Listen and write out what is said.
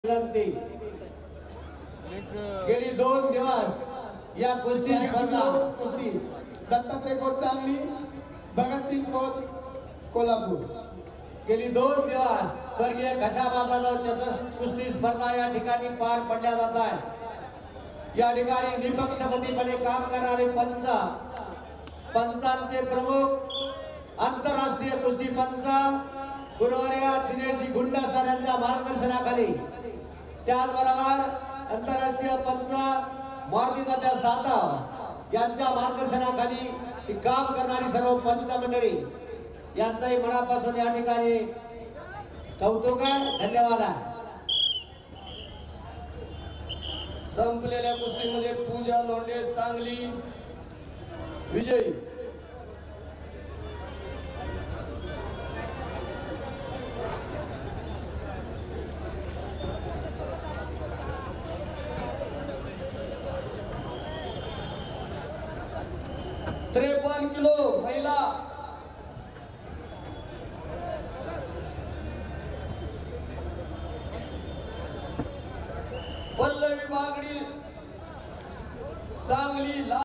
गेली 2 दिवस या कुस्ती स्पर्धा कुस्ती दत्तात्रय खोत सांगली, भगतसिंग खोत कोल्हापूर। गेली 2 दिवस स्वर्गीय घशाबाजाला चतुर्थ कुस्ती स्पर्धा या ठिकाणी पार पडल्या जात आहे। या ठिकाणी निपक्षपातीपणे काम करणारे पंचांचे प्रमुख आंतरराष्ट्रीय कुस्ती पंच गुरुवार्या दिनेश गुंडा सर यांच्या मार्गदर्शनाखाली, त्याचबरोबर आंतरराष्ट्रीय पंच मारुती दादा सातव यांच्या मार्गदर्शनाखाली काम करणारी सर्व पंच मंडळी यांचाही मनापासून या ठिकाणी कौतुक आहे, धन्यवाद आहे। संपलेल्या कुस्तीमध्ये पूजा लोंढे सांगली विजयी। 53 किलो महिला पल्लवी बागडी सांगली।